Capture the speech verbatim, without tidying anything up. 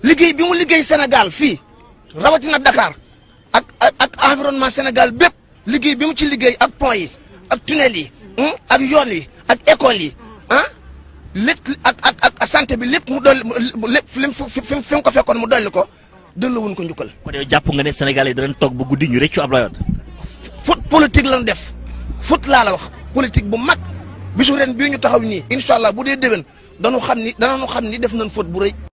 liggéey bi mu liggéey Sénégal fii rawatina Dakar ak ak environnement Sénégal bépp liggéey bi mu ci liggéey ak pont yi ak tunnel yi ak yoon yi ak école yi ah lépp ak ak ak santé bi lépp mu dolli lépp fi mu fi mu ko fekkoon mu dolli ko delloowuñ ko njukkal. kon yow jàpp nga ne Sénégal yi danañ toog ba guddi ñu rëccu Abdoulaye Wade. foot politique lañ def foot laa la wax politique bu mag bisu ren bii ñu taxaw nii incha allah bu dee déwén dañu xam ni danañu xam ni def nañ foot bu rëy.